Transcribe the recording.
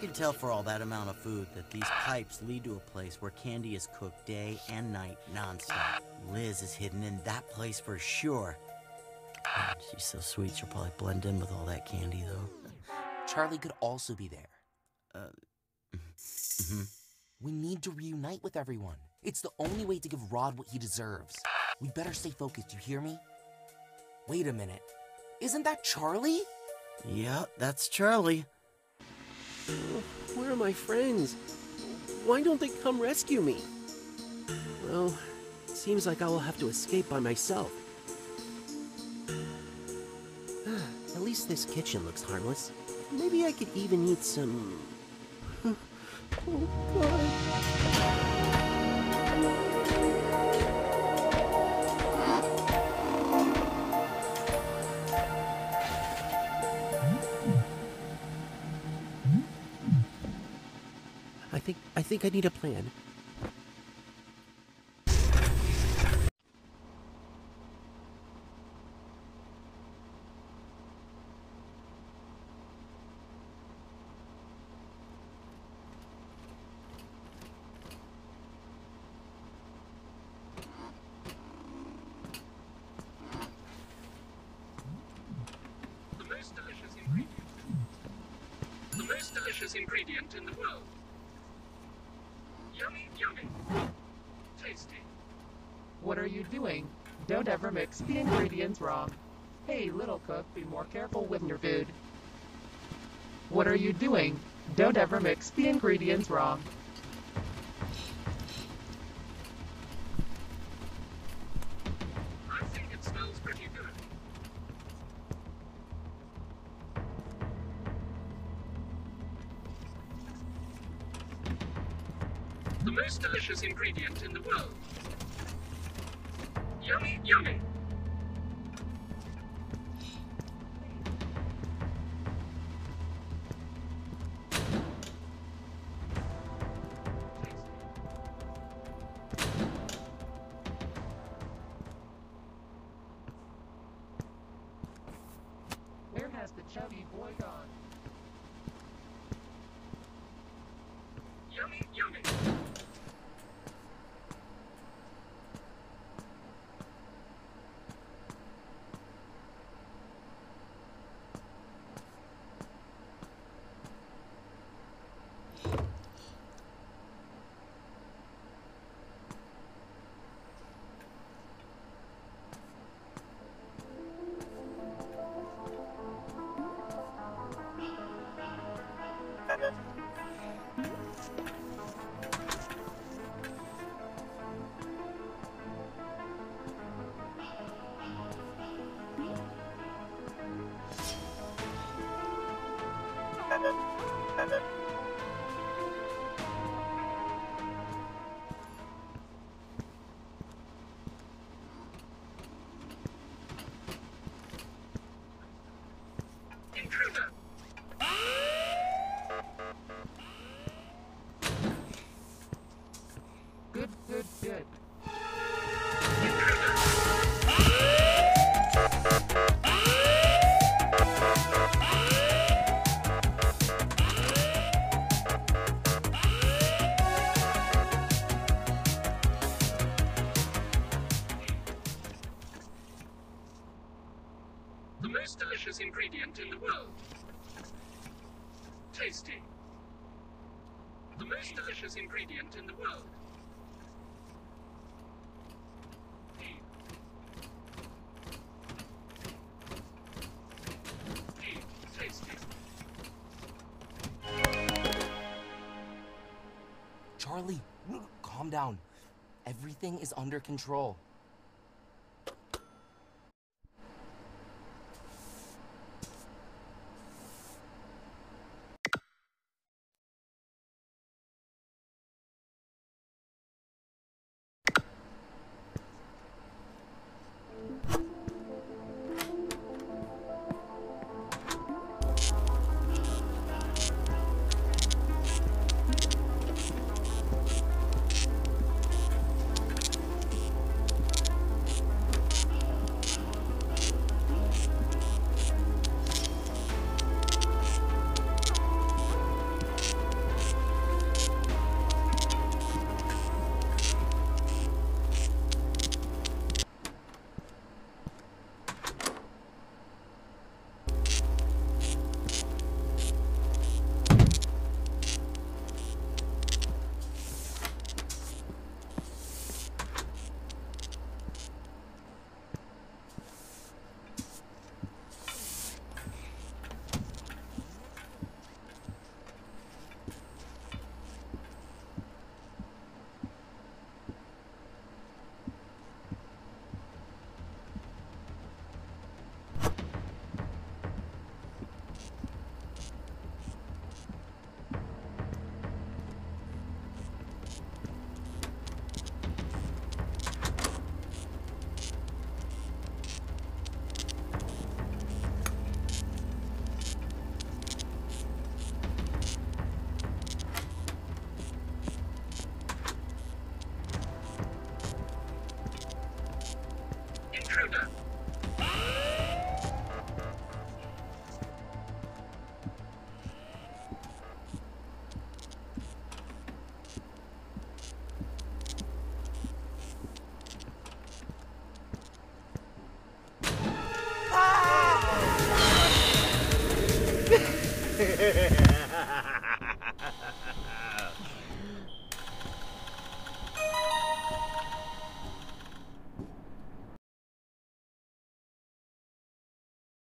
can tell for all that amount of food that these pipes lead to a place where candy is cooked day and night nonstop. Liz is hidden in that place for sure. God, she's so sweet, she'll probably blend in with all that candy, though. Charlie could also be there. We need to reunite with everyone. It's the only way to give Rod what he deserves. We better stay focused, you hear me? Wait a minute. Isn't that Charlie? Yeah, that's Charlie. Where are my friends? Why don't they come rescue me? Well, it seems like I will have to escape by myself. At least this kitchen looks harmless. Maybe I could even eat some... Oh, God. I think I need a plan. The most delicious ingredient in the world. Yummy, yummy. Tasty. What are you doing? Don't ever mix the ingredients wrong. Hey, little cook, be more careful with your food. What are you doing? Don't ever mix the ingredients wrong. I think it smells pretty good. The most delicious ingredient in the world. Yummy, yummy. Where has the chubby boy gone? Yummy, yummy. Intruder. Good, good, good. The most delicious ingredient in the world. Tasty. The most delicious ingredient in the world. Tasty. Charlie, calm down. Everything is under control.